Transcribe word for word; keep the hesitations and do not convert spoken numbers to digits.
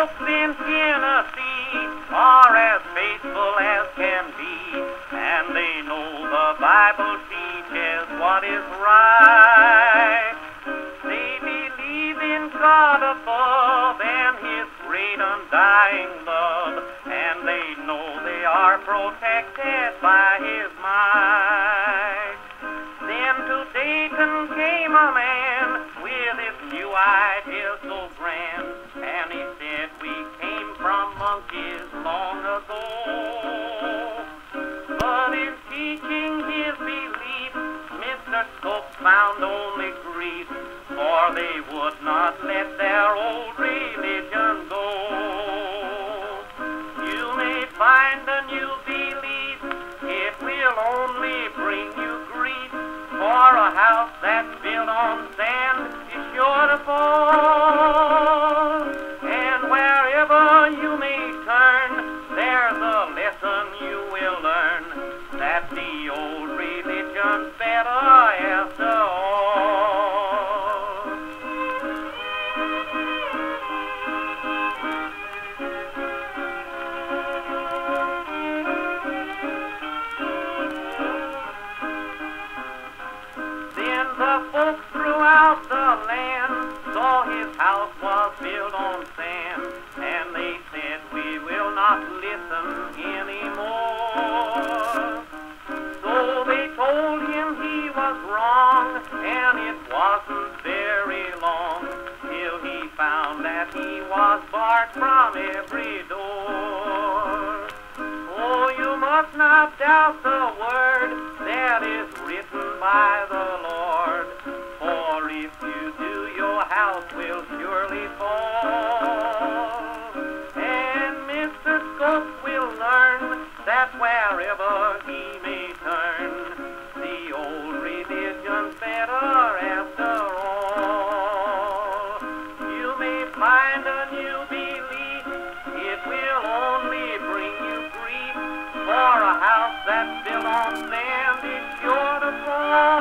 folks in Tennessee are as faithful as can be, and they know the Bible teaches what is right. They believe in God above and His great undying love, and they know they are protected by His might. Then to Dayton came a man with his new idea so grand, and he said, we came from monkeys long ago. But in teaching his belief, Mister Scopes found only grief, for they would not let their old religion go. You may find a new belief, it will only bring you grief, for a house that's built on sand is sure to fall. And wherever you may turn, there's a lesson you will learn, that the old religion's better after all. Then the folks throughout the land saw his house was built on sand, and they said, we will not listen anymore. So they told him he was wrong, and it wasn't very long till he found that he was barred from every door. Oh, you must not doubt the word that is written by the Lord, for if you do, your house will surely fall. And Mister Scopes will learn that wherever he may turn, the old religion's better after all. You may find a new belief, it will only bring you grief, for a house that's built on sand is sure to fall.